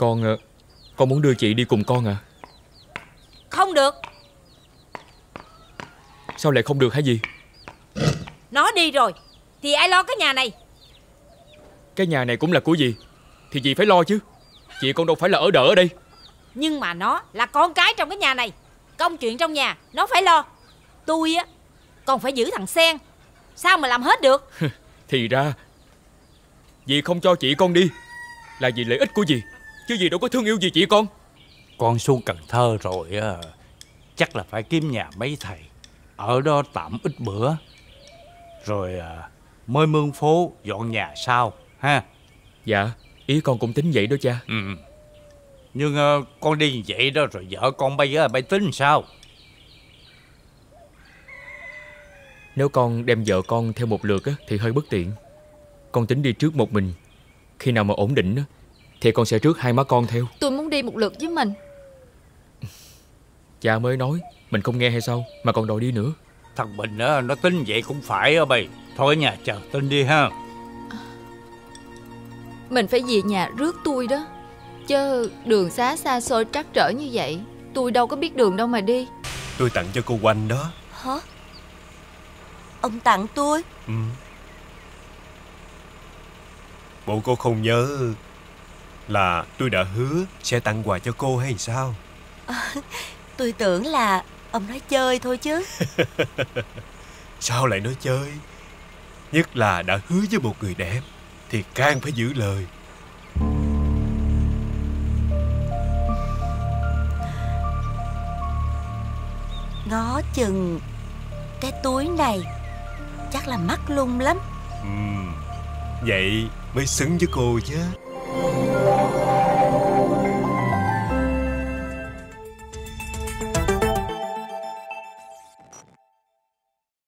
Con muốn đưa chị đi cùng con à? Không được. Sao lại không được hả dì? Nó đi rồi thì ai lo cái nhà này? Cái nhà này cũng là của dì thì dì phải lo chứ. Chị con đâu phải là ở đỡ ở đây. Nhưng mà nó là con cái trong cái nhà này. Công chuyện trong nhà nó phải lo. Tôi á còn phải giữ thằng Sen. Sao mà làm hết được? Thì ra dì không cho chị con đi là vì lợi ích của dì, chứ dì đâu có thương yêu gì chị con. Con xuống Cần Thơ rồi chắc là phải kiếm nhà mấy thầy ở đó tạm ít bữa, rồi mới mướn phố dọn nhà sau ha. Dạ, ý con cũng tính vậy đó cha. Nhưng con đi như vậy đó rồi vợ con bây giờ bay tính sao? Nếu con đem vợ con theo một lượt á, thì hơi bất tiện. Con tính đi trước một mình. Khi nào mà ổn định á, thì con sẽ rước hai má con theo. Tôi muốn đi một lượt với mình. Cha mới nói, mình không nghe hay sao mà còn đòi đi nữa. Thằng Bình á, nó tính vậy cũng phải á bầy. Thôi ở nhà chờ tin đi ha. Mình phải về nhà rước tôi đó. Chứ đường xá xa xôi trắc trở như vậy, tôi đâu có biết đường đâu mà đi. Tôi tặng cho cô Oanh đó. Hả? Ông tặng tôi? Bộ cô không nhớ là tôi đã hứa sẽ tặng quà cho cô hay sao? Tôi tưởng là ông nói chơi thôi chứ. Sao lại nói chơi? Nhất là đã hứa với một người đẹp thì càng phải giữ lời. Ngó chừng cái túi này chắc là mắc lung lắm. Vậy mới xứng với cô chứ.